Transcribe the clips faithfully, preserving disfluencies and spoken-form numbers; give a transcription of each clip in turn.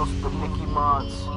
Просто Mickey Mouse.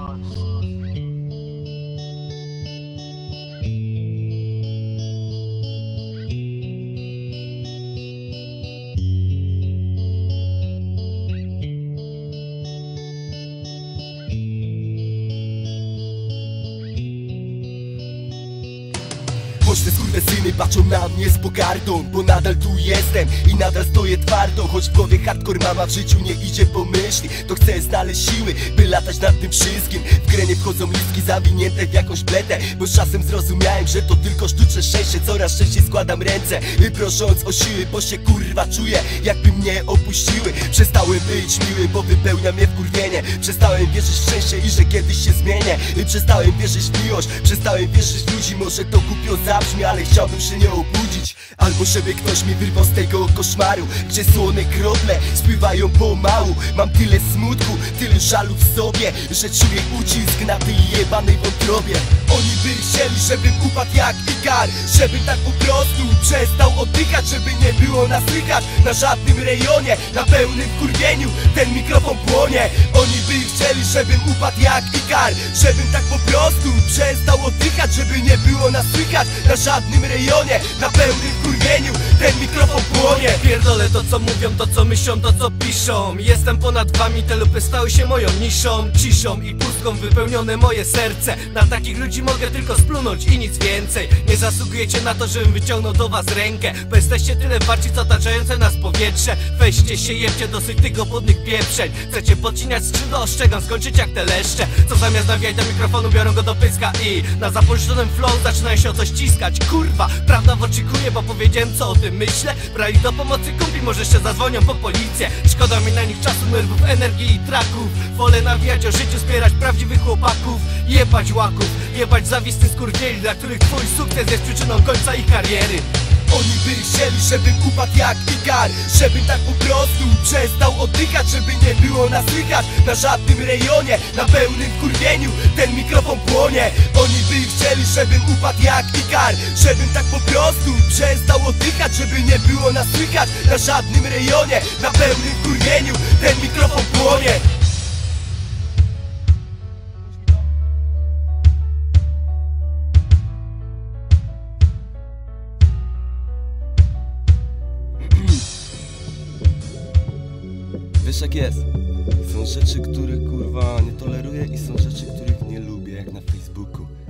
Głośne skurwysyny patrzą na mnie z pogardą, bo nadal tu jestem i nadal stoję twardo. Choć w głowie hardcore mama w życiu nie idzie po myśli, to chcę znaleźć siły, by latać nad tym wszystkim. W grę nie wchodzą listki zawinięte w jakąś bletę, bo z czasem zrozumiałem, że to tylko sztuczne szczęście. Coraz częściej składam ręce, prosząc o siły, bo się kurwa czuję, jakby mnie opuściły. Przestałem być miły, bo wypełnia mnie wkurwienie. Przestałem wierzyć w szczęście i że kiedyś się zmienię. Przestałem wierzyć w miłość, przestałem wierzyć w ludzi. Może to głupio zabrzmi, ale chciałbym się nie obudzić. Albo żeby ktoś mi wyrwał z tego koszmaru, gdzie słone krople spływają pomału. Mam tyle smutku, tyle żalu w sobie, że czuję ucisk na tej jebanej wątrobie. Oni by chcieli, żebym upadł jak Ikar, żebym tak po prostu przestał oddychać, żeby nie było nas słychać na żadnym rejonie. Na pełnym wkurwieniu ten mikrofon płonie. Oni by chcieli, żebym upadł jak Ikar, żebym tak po prostu przestał oddychać, żeby nie było nas słychać na żadnym rejonie. Na pełnym wkurwieniu ten mikrofon płonie. Pierdolę to co mówią, to co myślą, to co piszą. Jestem ponad wami, te lupy stały się moją niszą. Ciszą i pustką wypełnione moje serce. Na takich ludzi mogę tylko splunąć i nic więcej. Nie zasługujecie na to, żebym wyciągnął do was rękę, bo jesteście tyle warci co otaczające nas powietrze. Weźcie się, jebcie dosyć tych głodnych pieprzeń. Chcecie podcinać skrzydła, ostrzegam, skończyć jak te leszcze, co zamiast nawijać do mikrofonu biorą go do pyska i na zapożyczonym flow zaczynają się o coś ciskać. Kurwa, prawda w oczekuję, bo powiedziałem co o tym myślę. Brali do pomocy kumpli, może jeszcze zadzwonią po policję. Szkoda mi na nich czasu, nerwów, energii i traków. Wolę nawijać o życiu, wspierać prawdziwych chłopaków. Jebać łaków, jebać zawistych skurwieli, dla których twój sukces jest przyczyną końca ich kariery. Oni by chcieli, żebym upadł jak Ikar, żebym tak po prostu przestał oddychać, żeby nie było nas słychać na żadnym rejonie. Na pełnym wkurwieniu ten mikrofon płonie. Oni by chcieli, żebym upadł jak Ikar, żebym tak po prostu przestał oddychać, żeby nie było nas słychać na żadnym rejonie. Na pełnym wkurwieniu ten mikrofon płonie. Wiesz jak jest, są rzeczy, których kurwa nie toleruję i są rzeczy, których nie lubię, jak na Facebooku.